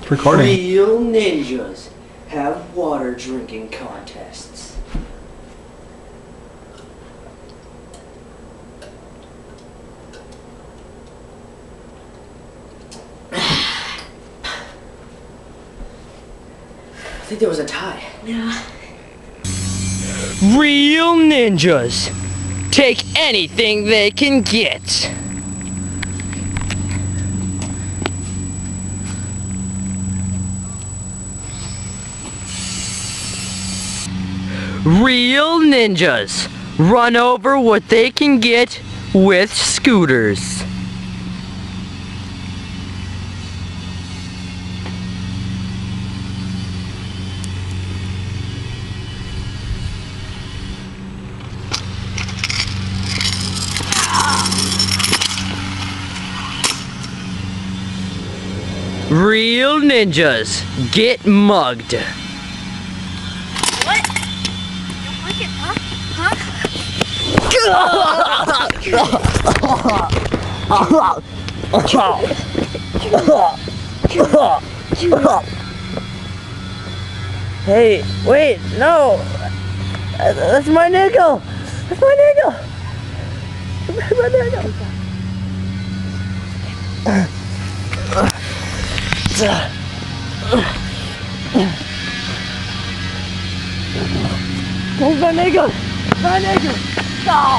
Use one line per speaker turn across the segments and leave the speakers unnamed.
It's recording.
Real ninjas have water drinking contests. I think there was a tie.
Yeah.
Real ninjas take anything they can get. Real ninjas run over what they can get with scooters. Real ninjas get mugged.
What? You don't like it, huh?
Hey, wait, no. That's my nickel. That's my nickel. That's my nickel. Where's my nickel? My nickel! No!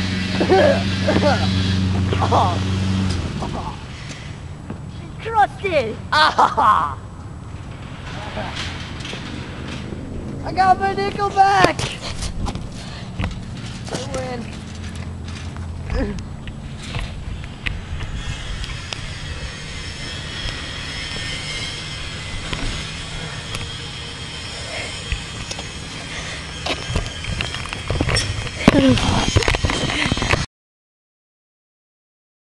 Crusted!
Ah! I got my nickel back! I win.